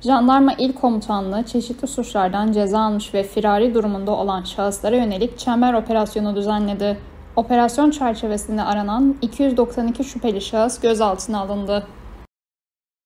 Jandarma İl Komutanlığı çeşitli suçlardan ceza almış ve firari durumunda olan şahıslara yönelik çember operasyonu düzenledi. Operasyon çerçevesinde aranan 292 şüpheli şahıs gözaltına alındı.